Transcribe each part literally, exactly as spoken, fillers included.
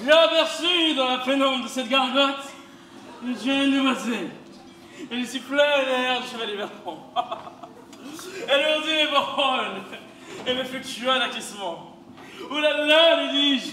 j'ai aperçu dans la pénombre de cette gargote une jeune demoiselle. Elle sifflait l'air du chevalier Bertrand. Elle ourdit les paroles et me fluctua l'acquiescement. Ouh là là, lui dis-je.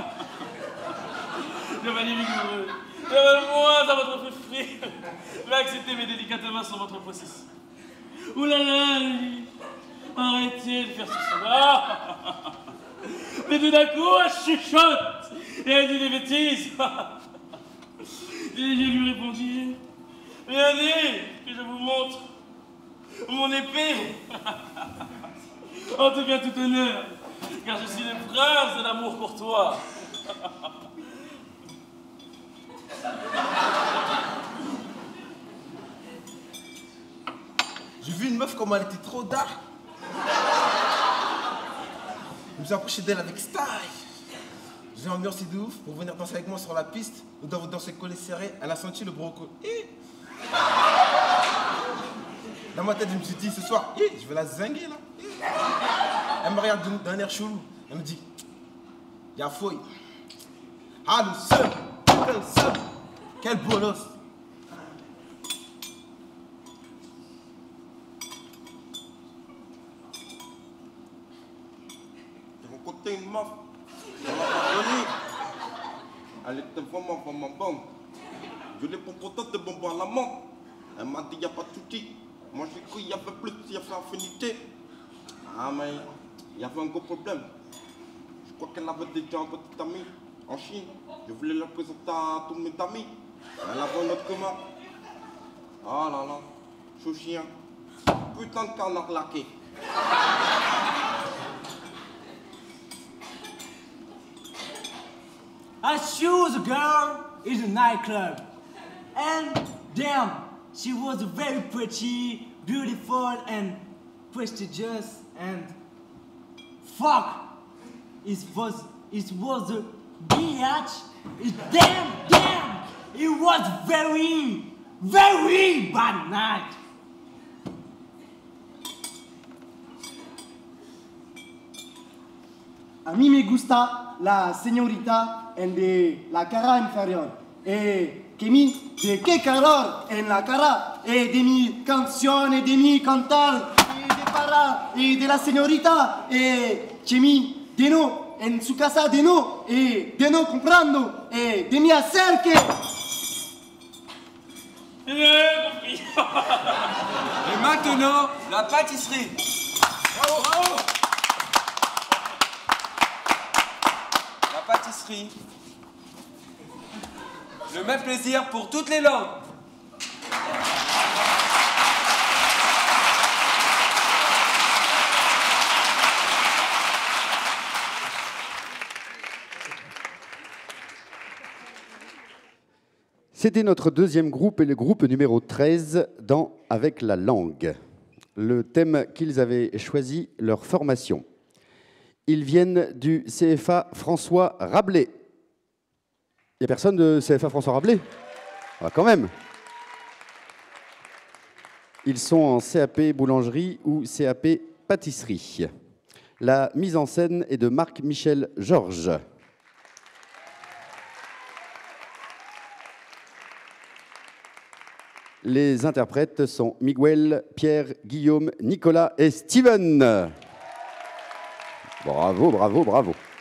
Le magnifique heureux, levez-moi à votre frère, mais acceptez mes délicates mains sur votre possession. Ouh là là, lui dis-je. Arrêtez de faire tout ça. Mais tout d'un coup, elle chuchote et elle dit des bêtises. Et je lui répondis, regardez que je vous montre mon épée. En tout cas, tout honneur, car je suis le prince de l'amour pour toi. J'ai vu une meuf comme elle était trop dark. Je me suis approché d'elle avec style. J'ai ambiancé de ouf pour venir danser avec moi sur la piste. Nous devons danser collé serré. Elle a senti le broco. Dans ma tête, je me suis dit, ce soir, je vais la zinguer là. Elle me regarde d'un air chelou. Elle me dit, y'a fouille. Ah, le seul, le seul. Quel bolos. J'ai rencontré une meuf. Elle m'a pardonné. Elle était vraiment, vraiment bonne. Je l'ai pour content de bonbons à la menthe. Elle m'a dit, y'a pas de soucis. Moi, j'ai cru qu'il y avait plus, il y avait affinité. Ah, mais il y avait un gros problème. Je crois qu'elle avait déjà un petit ami en Chine. Je voulais le présenter à tous mes amis. Elle avait un autre commun. Ah là là, chou chien. Putain de canard laqué. I chose a girl in a nightclub. And damn, she was very pretty, beautiful, and prestigious. And fuck, it was it was a bitch. It, damn, damn, it was very, very bad night. A mí me gusta la señorita en de la cara inferior. Eh, que mi, de qué calor en la cara. Eh, de mi canción, de mi cantar, eh, de para, eh, de la señorita. Eh, que mi, de no, en su casa de no, eh, de no comprando, eh, de mi acerque. Et maintenant, la pâtisserie. Bravo, bravo. La pâtisserie. Le même plaisir pour toutes les langues. C'était notre deuxième groupe et le groupe numéro treize dans Avec la langue. Le thème qu'ils avaient choisi, leur formation. Ils viennent du C F A François Rabelais. Il n'y a personne de C F A François Rabelais? Ah, quand même. Ils sont en C A P boulangerie ou C A P pâtisserie. La mise en scène est de Marc-Michel Georges. Les interprètes sont Miguel, Pierre, Guillaume, Nicolas et Steven. Bravo, bravo, bravo.